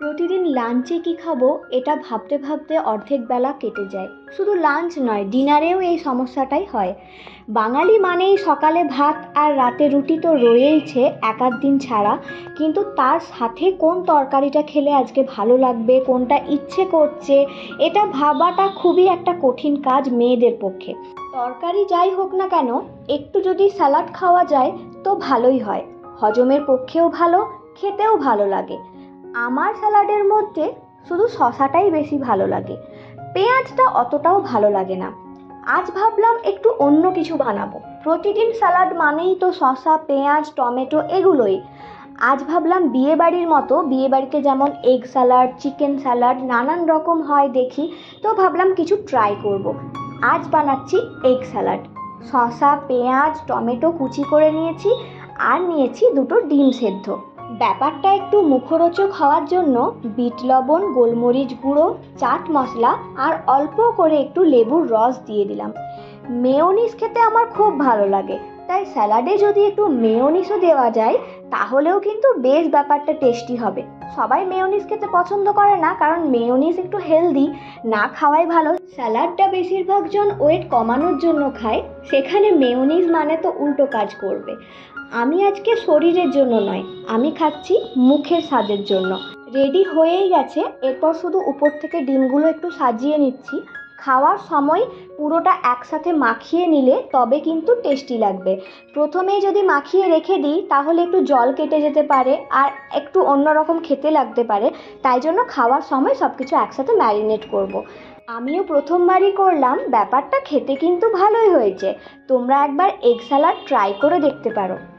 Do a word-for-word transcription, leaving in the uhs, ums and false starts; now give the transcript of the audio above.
প্রতিদিন লাঞ্চে কী খাবো এটা ভাবতে ভাবতে অর্ধেক বেলা কেটে যায়। শুধু লাঞ্চ নয়, ডিনারেও এই সমস্যাটাই হয়। বাঙালি মানেই সকালে ভাত আর রাতে রুটি তো রয়েইছে এক আধ দিন ছাড়া, কিন্তু তার সাথে কোন তরকারিটা খেলে আজকে ভালো লাগবে, কোনটা ইচ্ছে করছে, এটা ভাবাটা খুবই একটা কঠিন কাজ মেয়েদের পক্ষে। তরকারি যাই হোক না কেন, একটু যদি স্যালাড খাওয়া যায় তো ভালোই হয়। হজমের পক্ষেও ভালো, খেতেও ভালো লাগে। আমার স্যালাডের মধ্যে শুধু শসাটাই বেশি ভালো লাগে, পেঁয়াজটা অতটাও ভালো লাগে না। আজ ভাবলাম একটু অন্য কিছু বানাবো। প্রতিদিন স্যালাড মানেই তো শসা, পেঁয়াজ, টমেটো এগুলোই। আজ ভাবলাম বিয়ে বাড়ির মতো, বিয়ে বাড়িতে যেমন এগ স্যালাড, চিকেন স্যালাড নানান রকম হয় দেখি, তো ভাবলাম কিছু ট্রাই করব। আজ বানাচ্ছি এগ স্যালাড। শসা, পেঁয়াজ, টমেটো কুচি করে নিয়েছি, আর নিয়েছি দুটো ডিম সেদ্ধ। ব্যাপারটা একটু মুখরোচক হওয়ার জন্য বিট লবণ, গোলমরিচ গুঁড়ো, চাট মশলা আর অল্প করে একটু লেবুর রস দিয়ে দিলাম। মেয়োনিজ খেতে আমার খুব ভালো লাগে, তাই স্যালাডে যদি একটু মেয়োনিজও দেওয়া যায় তাহলেও কিন্তু বেশ ব্যাপারটা টেস্টি হবে। সবাই মেয়োনিজ খেতে পছন্দ করে না, কারণ মেয়োনিজ একটু হেলদি, না খাওয়াই ভালো। স্যালাডটা বেশিরভাগ জন ওয়েট কমানোর জন্য খায়, সেখানে মেয়োনিজ মানে তো উল্টো কাজ করবে। আমি আজকে শরীরের জন্য নয়, আমি খাচ্ছি মুখের স্বাদের জন্য। রেডি হয়েই গেছে, এরপর শুধু উপর থেকে ডিমগুলো একটু সাজিয়ে নিচ্ছি। খাওয়ার সময় পুরোটা একসাথে মাখিয়ে নিলে তবে কিন্তু টেস্টি লাগবে। প্রথমেই যদি মাখিয়ে রেখে দিই তাহলে একটু জল কেটে যেতে পারে আর একটু অন্যরকম খেতে লাগতে পারে, তাই জন্য খাওয়ার সময় সব কিছু একসাথে ম্যারিনেট করব। আমিও প্রথমবারই করলাম, ব্যাপারটা খেতে কিন্তু ভালোই হয়েছে। তোমরা একবার এগ স্যালাড ট্রাই করে দেখতে পারো।